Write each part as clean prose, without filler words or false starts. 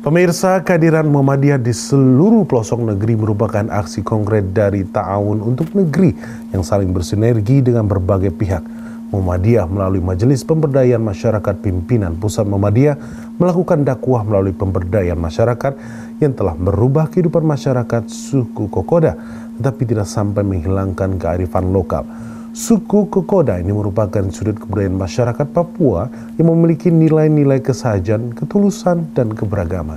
Pemirsa, kehadiran Muhammadiyah di seluruh pelosok negeri merupakan aksi konkret dari Ta'awun untuk Negeri yang saling bersinergi dengan berbagai pihak. Muhammadiyah melalui Majelis Pemberdayaan Masyarakat Pimpinan Pusat Muhammadiyah melakukan dakwah melalui pemberdayaan masyarakat yang telah merubah kehidupan masyarakat suku Kokoda, tetapi tidak sampai menghilangkan kearifan lokal. Suku Kokoda ini merupakan sudut kebudayaan masyarakat Papua yang memiliki nilai-nilai kesahajan, ketulusan, dan keberagaman.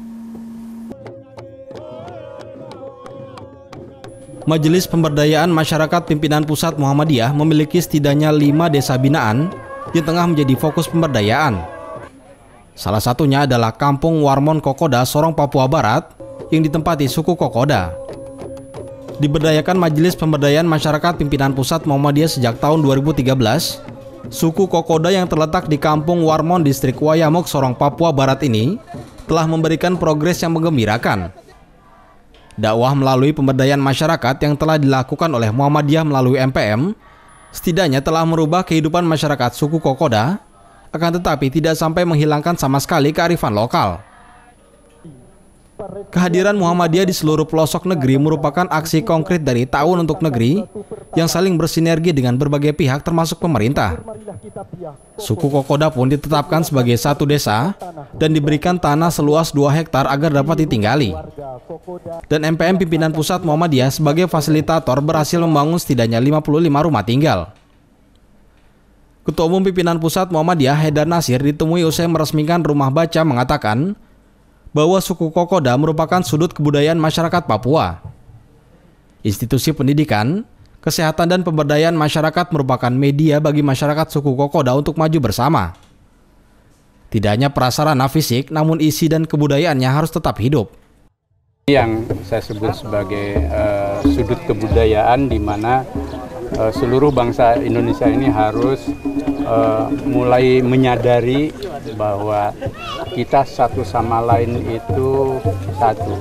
Majelis Pemberdayaan Masyarakat Pimpinan Pusat Muhammadiyah memiliki setidaknya 5 desa binaan yang tengah menjadi fokus pemberdayaan. Salah satunya adalah Kampung Warmon Kokoda, Sorong, Papua Barat yang ditempati suku Kokoda. Diberdayakan Majelis Pemberdayaan Masyarakat Pimpinan Pusat Muhammadiyah sejak tahun 2013, suku Kokoda yang terletak di Kampung Warmon, Distrik Wayamuk, Sorong, Papua Barat ini telah memberikan progres yang menggembirakan. Dakwah melalui pemberdayaan masyarakat yang telah dilakukan oleh Muhammadiyah melalui MPM setidaknya telah merubah kehidupan masyarakat suku Kokoda, akan tetapi tidak sampai menghilangkan sama sekali kearifan lokal. Kehadiran Muhammadiyah di seluruh pelosok negeri merupakan aksi konkret dari Ta'awun untuk Negeri yang saling bersinergi dengan berbagai pihak termasuk pemerintah. Suku Kokoda pun ditetapkan sebagai satu desa dan diberikan tanah seluas 2 hektar agar dapat ditinggali. Dan MPM Pimpinan Pusat Muhammadiyah sebagai fasilitator berhasil membangun setidaknya 55 rumah tinggal. Ketua Umum Pimpinan Pusat Muhammadiyah Haidar Nasir ditemui usai meresmikan rumah baca mengatakan bahwa suku Kokoda merupakan sudut kebudayaan masyarakat Papua. Institusi pendidikan, kesehatan dan pemberdayaan masyarakat merupakan media bagi masyarakat suku Kokoda untuk maju bersama. Tidak hanya prasarana fisik, namun isi dan kebudayaannya harus tetap hidup. Yang saya sebut sebagai sudut kebudayaan di mana seluruh bangsa Indonesia ini harus mulai menyadari bahwa kita satu sama lain itu satu.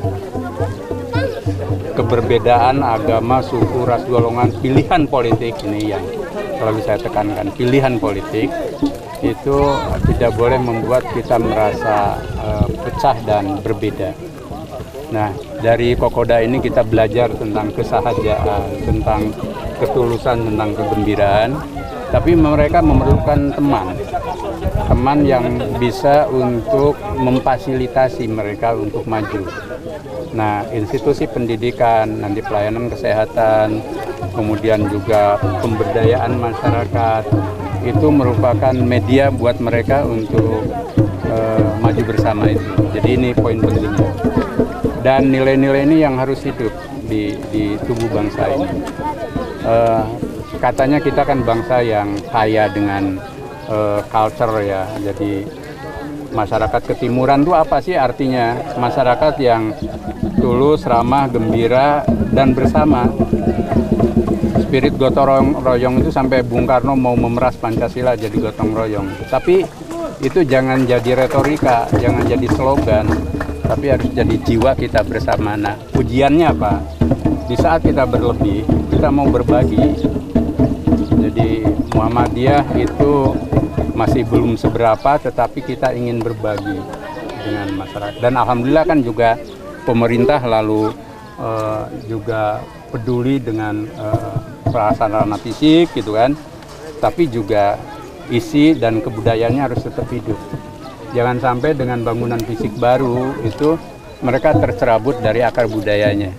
Keberbedaan agama, suku, ras, golongan, pilihan politik ini yang selalu saya tekankan. Pilihan politik itu tidak boleh membuat kita merasa pecah dan berbeda. Nah, dari Kokoda ini kita belajar tentang kesahajaan, tentang ketulusan, tentang kegembiraan. Tapi mereka memerlukan teman yang bisa untuk memfasilitasi mereka untuk maju. Nah, institusi pendidikan, nanti pelayanan kesehatan, kemudian juga pemberdayaan masyarakat, itu merupakan media buat mereka untuk maju bersama itu. Jadi ini poin pentingnya. Dan nilai-nilai ini yang harus hidup di tubuh bangsa ini. Katanya kita kan bangsa yang kaya dengan culture ya. Jadi masyarakat ketimuran itu apa sih artinya? Masyarakat yang tulus, ramah, gembira, dan bersama. Spirit gotong royong itu sampai Bung Karno mau memeras Pancasila jadi gotong royong. Tapi itu jangan jadi retorika, jangan jadi slogan, tapi harus jadi jiwa kita bersama. Nah, ujiannya apa? Di saat kita berlebih, kita mau berbagi. Jadi Muhammadiyah itu masih belum seberapa, tetapi kita ingin berbagi dengan masyarakat. Dan alhamdulillah kan juga pemerintah lalu juga peduli dengan prasarana fisik gitu kan. Tapi juga isi dan kebudayaannya harus tetap hidup. Jangan sampai dengan bangunan fisik baru itu mereka tercerabut dari akar budayanya.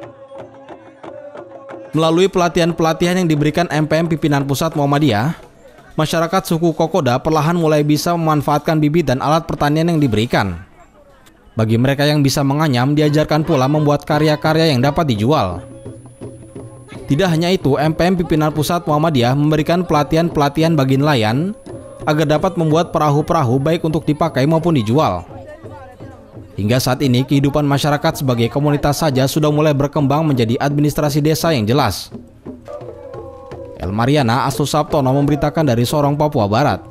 Melalui pelatihan-pelatihan yang diberikan MPM Pimpinan Pusat Muhammadiyah, masyarakat suku Kokoda perlahan mulai bisa memanfaatkan bibit dan alat pertanian yang diberikan. Bagi mereka yang bisa menganyam, diajarkan pula membuat karya-karya yang dapat dijual. Tidak hanya itu, MPM Pimpinan Pusat Muhammadiyah memberikan pelatihan-pelatihan bagi nelayan agar dapat membuat perahu-perahu baik untuk dipakai maupun dijual. Hingga saat ini, kehidupan masyarakat sebagai komunitas saja sudah mulai berkembang menjadi administrasi desa yang jelas. El Mariana, Astu Sabtono memberitakan dari Sorong, Papua Barat.